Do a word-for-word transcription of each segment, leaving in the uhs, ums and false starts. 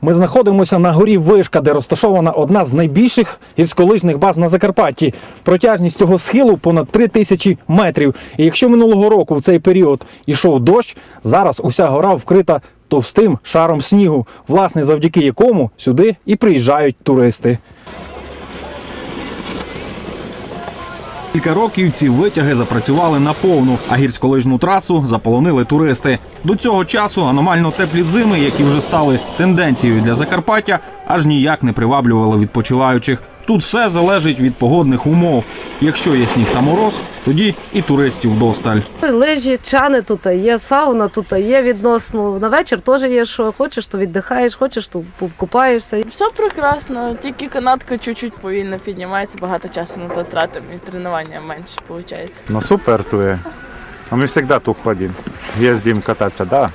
Ми знаходимося на горі Вишка, де розташована одна з найбільших гірськолижних баз на Закарпатті. Протяжність цього схилу понад три тисячі метрів. І якщо минулого року в цей період ішов дощ, зараз уся гора вкрита товстим шаром снігу, власне, завдяки якому сюди і приїжджають туристи. Кілька років ці витяги запрацювали наповну, а гірськолижну трасу заполонили туристи. До цього часу аномально теплі зими, які вже стали тенденцією для Закарпаття, аж ніяк не приваблювали відпочиваючих. Тут все залежить від погодних умов. Якщо є сніг та мороз, тоді і туристів вдосталь. Лижі, чани тут є, сауна тут є відносно. На вечір теж є, що хочеш, то віддихаєш, хочеш, то купаєшся. Все прекрасно, тільки канатка чуть-чуть повільно піднімається, багато часу на то тратимо і тренування менше виходить. Ну супер тут. А ми завжди тут ходимо, їздимо кататися, да.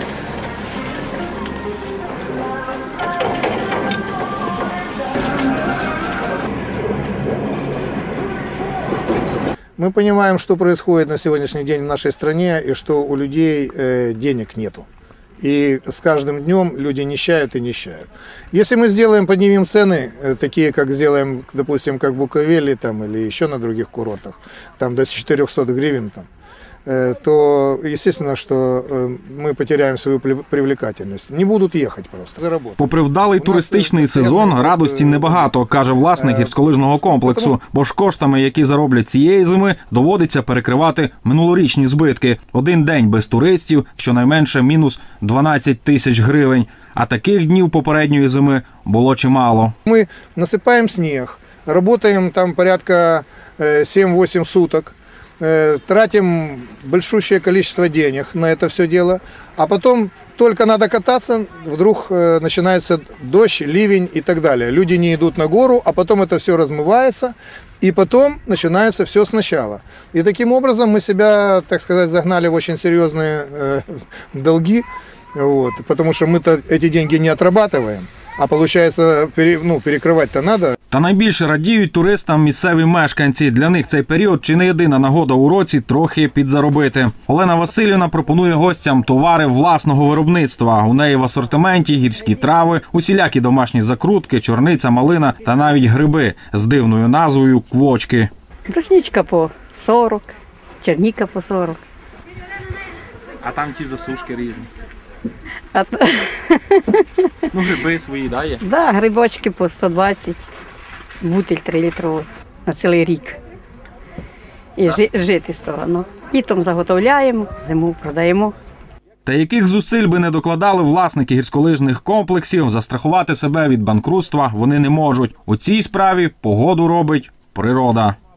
Мы понимаем, что происходит на сегодняшний день в нашей стране и что у людей э, денег нету. И с каждым днем люди нищают и нищают. Если мы сделаем, поднимем цены, э, такие, как сделаем, допустим, как в Буковеле там, или еще на других курортах, там до четырёхсот гривен, там, э, то естественно, что э, мы потеряем свою привлекательность. Не будут ехать просто. Заработать. Попри вдалий туристичний сезон, радості небагато, каже власник гірськолижного комплексу. Бо ж коштами, які зароблять цієї зими, доводиться перекривати минулорічні збитки. Один день без туристів, щонайменше мінус дванадцять тисяч гривень. А таких днів попередньої зими було чимало. Ми насипаємо сніг, працюємо там порядка сім-вісім суток. Тратим большущее количество денег на это все дело, а потом только надо кататься, вдруг начинается дождь, ливень и так далее. Люди не идут на гору, а потом это все размывается, и потом начинается все сначала. И таким образом мы себя, так сказать, загнали в очень серьезные э, долги, вот, потому что мы-то эти деньги не отрабатываем. А получается, ну, перекривати-то треба. Та найбільше радіють туристам місцеві мешканці. Для них цей період чи не єдина нагода у році трохи підзаробити. Олена Василівна пропонує гостям товари власного виробництва. У неї в асортименті гірські трави, усілякі домашні закрутки, чорниця, малина та навіть гриби з дивною назвою квочки. Брусничка по сорок, черніка по сорок. А там ті засушки різні. А... Ну, гриби свої, да, є? Так, да, грибочки по сто двадцять, бутиль трилітровий на цілий рік. І да. жи, жити з того. Ну, літом заготовляємо, зиму продаємо. Та яких зусиль би не докладали власники гірськолижних комплексів, застрахувати себе від банкрутства вони не можуть. У цій справі погоду робить природа.